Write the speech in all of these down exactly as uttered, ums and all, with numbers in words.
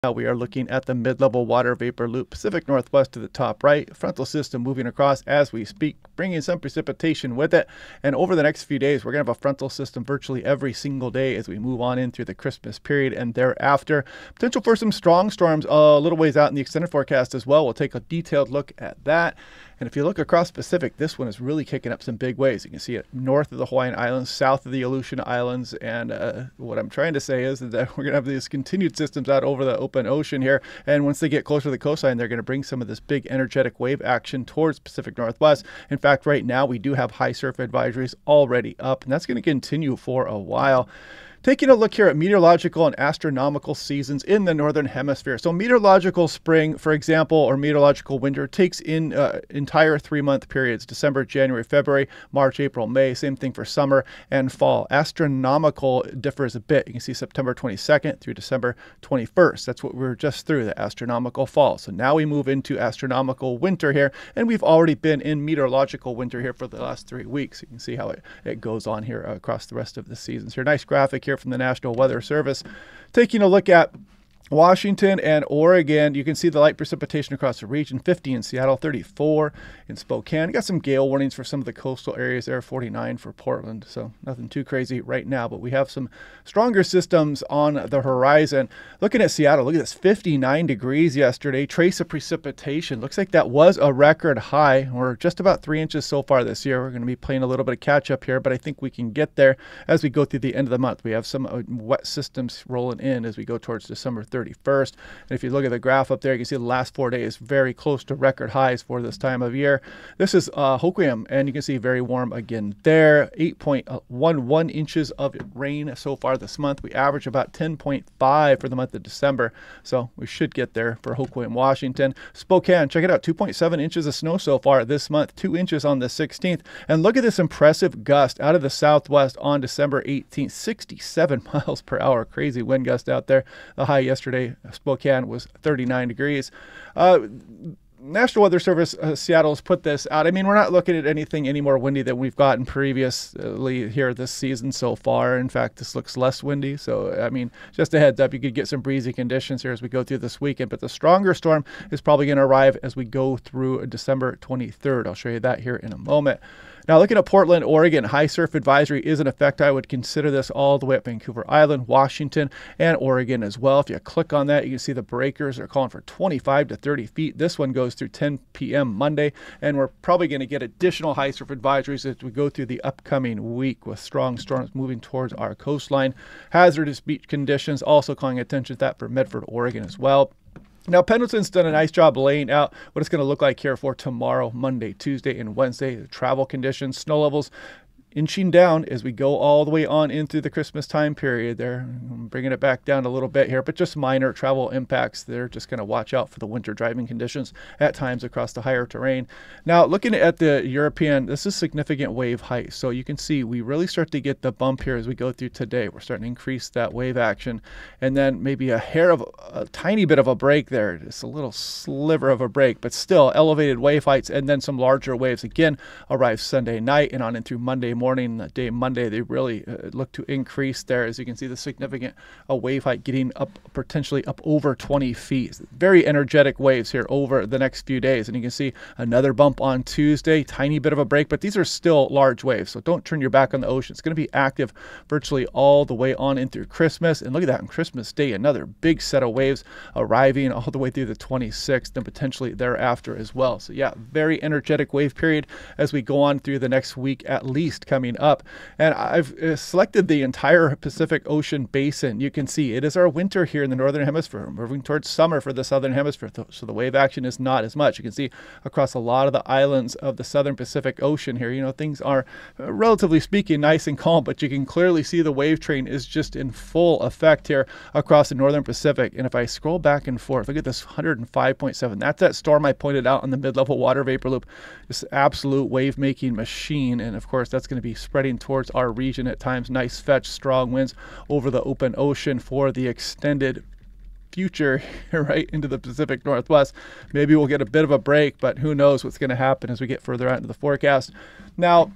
Now we are looking at the mid-level water vapor loop, Pacific Northwest to the top right, frontal system moving across as we speak, bringing some precipitation with it. And over the next few days, we're going to have a frontal system virtually every single day as we move on in through the Christmas period and thereafter. Potential for some strong storms a little ways out in the extended forecast as well. We'll take a detailed look at that. And if you look across Pacific, this one is really kicking up some big waves. You can see it north of the Hawaiian Islands, south of the Aleutian Islands. And uh, what I'm trying to say is that we're going to have these continued systems out over the open ocean here. And once they get closer to the coastline, they're going to bring some of this big energetic wave action towards Pacific Northwest. In fact, right now we do have high surf advisories already up, and that's going to continue for a while. Taking a look here at meteorological and astronomical seasons in the Northern Hemisphere. So meteorological spring, for example, or meteorological winter takes in uh, entire three-month periods, December, January, February, March, April, May. Same thing for summer and fall. Astronomical differs a bit. You can see September twenty-second through December twenty-first. That's what we were just through, the astronomical fall. So now we move into astronomical winter here, and we've already been in meteorological winter here for the last three weeks. You can see how it, it goes on here across the rest of the seasons. Here, nice graphic here from the National Weather Service. Taking a look at Washington and Oregon, you can see the light precipitation across the region, fifty in Seattle, thirty-four in Spokane. You got some gale warnings for some of the coastal areas there, forty-nine for Portland, so nothing too crazy right now, but we have some stronger systems on the horizon. Looking at Seattle, look at this, fifty-nine degrees yesterday, trace of precipitation. Looks like that was a record high. We're just about three inches so far this year. We're going to be playing a little bit of catch up here, but I think we can get there as we go through the end of the month. We have some uh, wet systems rolling in as we go towards December thirty-first. And if you look at the graph up there, you can see the last four days very close to record highs for this time of year. This is uh, Hoquiam, and you can see very warm again there. eight point one one inches of rain so far this month. We average about ten point five for the month of December, so we should get there for Hoquiam, Washington. Spokane, check it out, two point seven inches of snow so far this month, two inches on the sixteenth. And look at this impressive gust out of the southwest on December eighteenth, sixty-seven miles per hour. Crazy wind gust out there. The high yesterday, Spokane, was thirty-nine degrees. Uh, National Weather Service uh, Seattle has put this out. I mean, we're not looking at anything any more windy than we've gotten previously here this season so far. In fact, this looks less windy. So, I mean, just a heads up, you could get some breezy conditions here as we go through this weekend. But the stronger storm is probably going to arrive as we go through December twenty-third. I'll show you that here in a moment. Now, looking at Portland, Oregon, high surf advisory is in effect. I would consider this all the way up Vancouver Island, Washington, and Oregon as well. If you click on that, you can see the breakers are calling for twenty-five to thirty feet. This one goes through ten p m Monday, and we're probably going to get additional high surf advisories as we go through the upcoming week with strong storms moving towards our coastline. Hazardous beach conditions also calling attention to that for Medford, Oregon as well. Now, Pendleton's done a nice job laying out what it's going to look like here for tomorrow, Monday, Tuesday, and Wednesday. The travel conditions, snow levels inching down as we go all the way on into the Christmas time period there. I'm bringing it back down a little bit here, but just minor travel impacts. They're just going to watch out for the winter driving conditions at times across the higher terrain. Now, looking at the European, this is significant wave height. So you can see we really start to get the bump here as we go through today. We're starting to increase that wave action, and then maybe a hair of a tiny bit of a break there, just a little sliver of a break, but still elevated wave heights, and then some larger waves again arrive Sunday night and on in through Monday morning. That day Monday, they really uh, look to increase there. As you can see, the significant uh, wave height getting up potentially up over twenty feet. Very energetic waves here over the next few days. And you can see another bump on Tuesday, tiny bit of a break, but these are still large waves. So don't turn your back on the ocean. It's going to be active virtually all the way on in through Christmas. And look at that, on Christmas Day, another big set of waves arriving all the way through the twenty-sixth and potentially thereafter as well. So yeah, very energetic wave period as we go on through the next week at least coming up. And I've uh, selected the entire Pacific Ocean basin. You can see it is our winter here in the Northern Hemisphere, moving towards summer for the Southern Hemisphere. So the wave action is not as much. You can see across a lot of the islands of the Southern Pacific Ocean here, you know, things are uh, relatively speaking nice and calm, but you can clearly see the wave train is just in full effect here across the Northern Pacific. And if I scroll back and forth, look at this one hundred five point seven. That's that storm I pointed out on the mid-level water vapor loop. This absolute wave-making machine. And of course, that's going to be spreading towards our region at times. Nice fetch, strong winds over the open ocean for the extended future right into the Pacific Northwest. Maybe we'll get a bit of a break, but who knows what's going to happen as we get further out into the forecast. Now,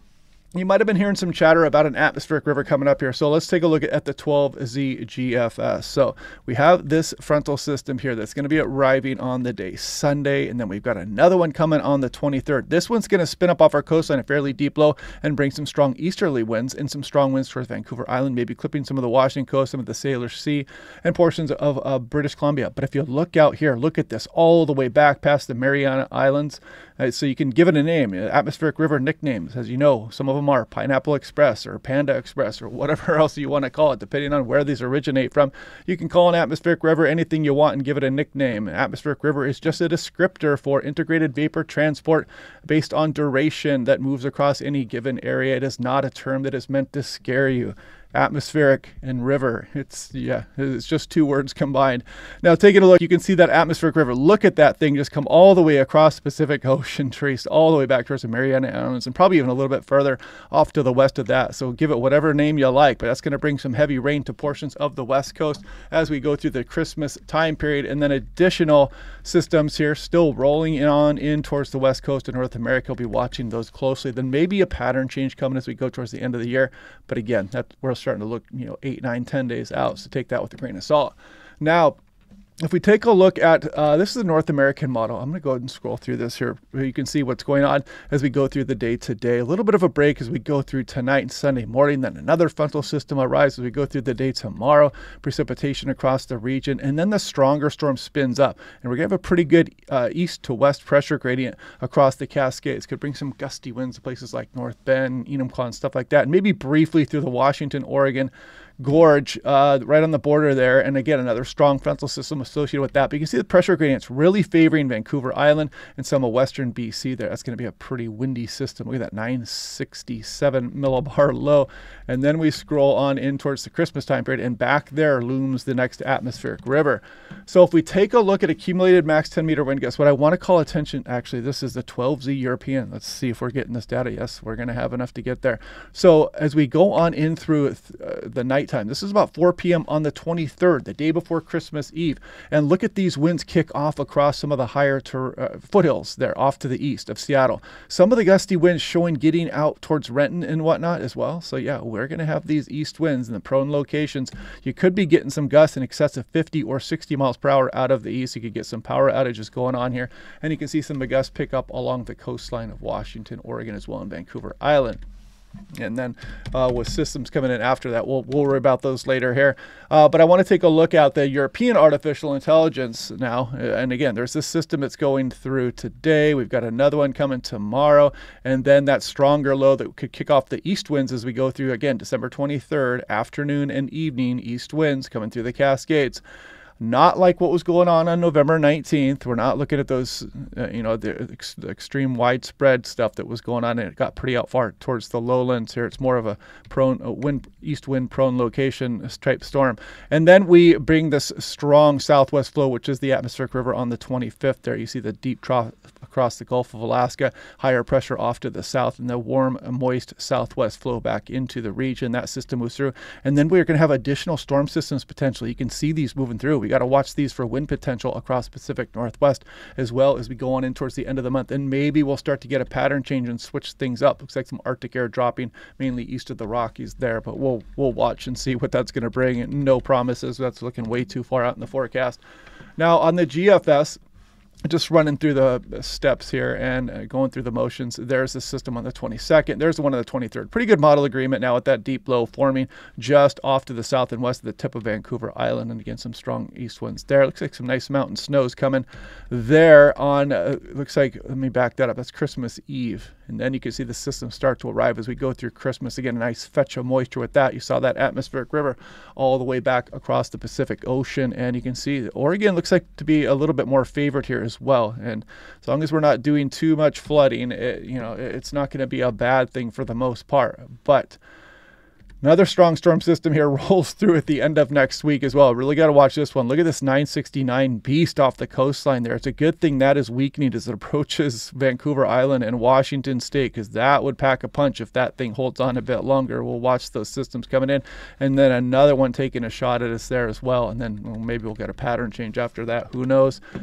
You might have been hearing some chatter about an atmospheric river coming up here. So let's take a look at the twelve Z G F S. So we have this frontal system here that's going to be arriving on the day Sunday. And then we've got another one coming on the twenty-third. This one's going to spin up off our coastline a fairly deep low and bring some strong easterly winds and some strong winds towards Vancouver Island, maybe clipping some of the Washington coast, some of the Salish Sea, and portions of uh, British Columbia. But if you look out here, look at this all the way back past the Mariana Islands. Uh, so you can give it a name, atmospheric river nicknames. As you know, some of them are Pineapple Express or Panda Express or whatever else you want to call it, depending on where these originate from. You can call an atmospheric river anything you want and give it a nickname. Atmospheric river is just a descriptor for integrated vapor transport based on duration that moves across any given area. It is not a term that is meant to scare you. Atmospheric and river. It's, yeah, it's just two words combined. Now, taking a look, you can see that atmospheric river. Look at that thing just come all the way across the Pacific Ocean, traced all the way back towards the Mariana Islands, and probably even a little bit further off to the west of that. So give it whatever name you like, but that's going to bring some heavy rain to portions of the west coast as we go through the Christmas time period. And then additional systems here still rolling on in towards the west coast of North America. We'll be watching those closely. Then maybe a pattern change coming as we go towards the end of the year. But again, that we're starting to look, you know, eight, nine, ten days out. So take that with a grain of salt. Now, if we take a look at, uh, this is the North American model. I'm going to go ahead and scroll through this here. You can see what's going on as we go through the day today. A little bit of a break as we go through tonight and Sunday morning. Then another frontal system arrives as we go through the day tomorrow. Precipitation across the region. And then the stronger storm spins up. And we're going to have a pretty good uh, east to west pressure gradient across the Cascades. Could bring some gusty winds to places like North Bend, Enumclaw, and stuff like that. And maybe briefly through the Washington, Oregon Gorge, uh, right on the border there. And again, another strong frontal system associated with that. But you can see the pressure gradients really favoring Vancouver Island and some of western B C there. That's going to be a pretty windy system. Look at that, nine sixty-seven millibar low. And then we scroll on in towards the Christmas time period, and back there looms the next atmospheric river. So if we take a look at accumulated max ten meter wind gusts, what I want to call attention, actually, this is the twelve Z European. Let's see if we're getting this data. Yes, we're going to have enough to get there. So as we go on in through uh, the night time, this is about four P M on the twenty-third, the day before Christmas Eve. And look at these winds kick off across some of the higher ter uh, foothills there off to the east of Seattle. Some of the gusty winds showing getting out towards Renton and whatnot as well. So yeah, we're going to have these east winds in the prone locations. You could be getting some gusts in excess of fifty or sixty miles per hour out of the east. You could get some power outages going on here. And you can see some of the gusts pick up along the coastline of Washington, Oregon, as well, in Vancouver Island. And then uh, with systems coming in after that, we'll, we'll worry about those later here. Uh, but I want to take a look at the European artificial intelligence now. And again, there's this system that's going through today. We've got another one coming tomorrow. And then that stronger low that could kick off the east winds as we go through, again, December twenty-third, afternoon and evening, east winds coming through the Cascades. Not like what was going on on November nineteenth. We're not looking at those, uh, you know, the, ex the extreme widespread stuff that was going on, and it got pretty out far towards the lowlands here. It's more of a prone, a wind, east wind prone location type storm. And then we bring this strong southwest flow, which is the atmospheric river on the twenty-fifth there. You see the deep trough across the Gulf of Alaska, higher pressure off to the south, and the warm, moist southwest flow back into the region. That system moves through. And then we're going to have additional storm systems potentially. You can see these moving through. We got to watch these for wind potential across Pacific Northwest as well as we go on in towards the end of the month. And maybe we'll start to get a pattern change and switch things up. Looks like some Arctic air dropping mainly east of the Rockies there, but we'll we'll watch and see what that's going to bring. No promises. That's looking way too far out in the forecast. Now on the G F S, just running through the steps here and uh, going through the motions. There's the system on the twenty-second. There's the one on the twenty-third. Pretty good model agreement now with that deep low forming just off to the south and west of the tip of Vancouver Island. And again, some strong east winds there. Looks like some nice mountain snows coming there on, uh, looks like, let me back that up. That's Christmas Eve. And then you can see the system start to arrive as we go through Christmas. Again, a nice fetch of moisture with that. You saw that atmospheric river all the way back across the Pacific Ocean. And you can see Oregon looks like to be a little bit more favored here as well. And as long as we're not doing too much flooding, it, you know, it's not going to be a bad thing for the most part. But another strong storm system here rolls through at the end of next week as well. Really got to watch this one. Look at this nine sixty-nine beast off the coastline there. It's a good thing that is weakening as it approaches Vancouver Island and Washington State, because that would pack a punch if that thing holds on a bit longer. We'll watch those systems coming in. And then another one taking a shot at us there as well. And then well, maybe we'll get a pattern change after that. Who knows?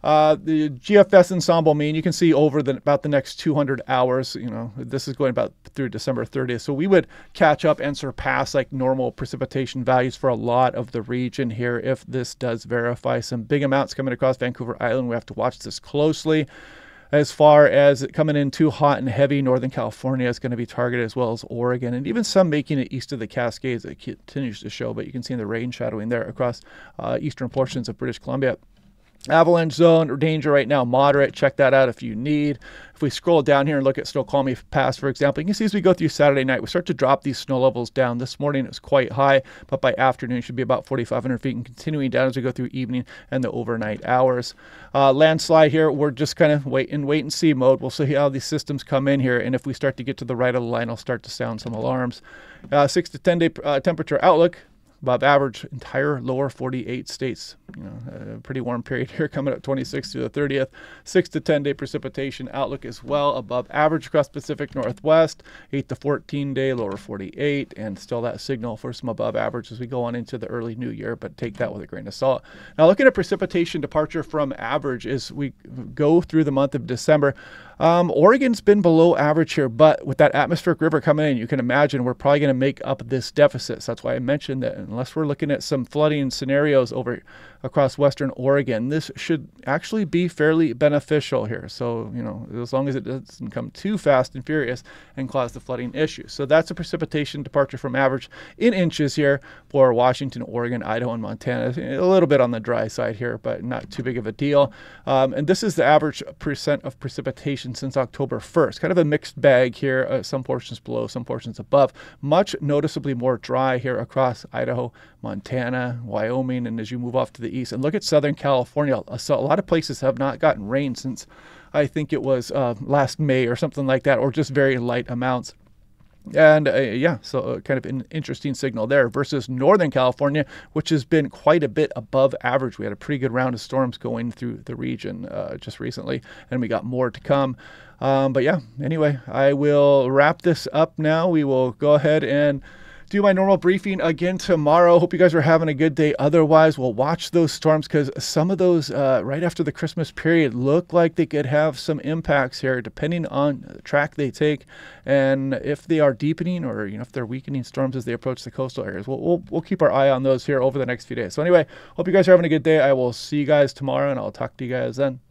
Uh, the G F S ensemble mean, you can see over the, about the next two hundred hours, you know, this is going about through December thirtieth. So we would catch up and surpass like normal precipitation values for a lot of the region here if this does verify. Some big amounts coming across Vancouver Island. We have to watch this closely. As far as it coming in too hot and heavy, Northern California is going to be targeted, as well as Oregon, and even some making it east of the Cascades. It continues to show, but you can see the rain shadowing there across uh, eastern portions of British Columbia. Avalanche zone or danger right now, moderate. Check that out if you need. If we scroll down here and look at Snoqualmie Pass, for example, you can see as we go through Saturday night, we start to drop these snow levels down. This morning it was quite high, but by afternoon it should be about forty-five hundred feet and continuing down as we go through evening and the overnight hours. Uh, landslide here, we're just kind of wait and wait and see mode. We'll see how these systems come in here, and if we start to get to the right of the line, I'll start to sound some alarms. Uh, six to ten day uh, temperature outlook. Above average entire lower forty-eight states. You know, a pretty warm period here coming up twenty-sixth to the thirtieth. six to ten day precipitation outlook as well. Above average across Pacific Northwest. eight to fourteen day lower forty-eight. And still that signal for some above average as we go on into the early new year, but take that with a grain of salt. Now looking at precipitation departure from average as we go through the month of December. Um, Oregon's been below average here, but with that atmospheric river coming in, you can imagine we're probably going to make up this deficit. So that's why I mentioned that unless we're looking at some flooding scenarios over across western Oregon, this should actually be fairly beneficial here. So, you know, as long as it doesn't come too fast and furious and cause the flooding issue. So that's a precipitation departure from average in inches here for Washington, Oregon, Idaho, and Montana. A little bit on the dry side here, but not too big of a deal. Um, and this is the average percent of precipitation since October first. Kind of a mixed bag here. Uh, some portions below, some portions above. Much noticeably more dry here across Idaho, Montana, Wyoming, and as you move off to the east. And look at Southern California. So a lot of places have not gotten rain since I think it was uh, last May or something like that, or just very light amounts. And uh, yeah, so uh, kind of an interesting signal there versus Northern California, which has been quite a bit above average. We had a pretty good round of storms going through the region uh, just recently, and we got more to come. Um, but yeah, anyway, I will wrap this up now. We will go ahead and do my normal briefing again tomorrow. Hope you guys are having a good day. Otherwise, we'll watch those storms because some of those uh, right after the Christmas period look like they could have some impacts here depending on the track they take and if they are deepening or you know if they're weakening storms as they approach the coastal areas. We'll, we'll, we'll keep our eye on those here over the next few days. So anyway, hope you guys are having a good day. I will see you guys tomorrow and I'll talk to you guys then.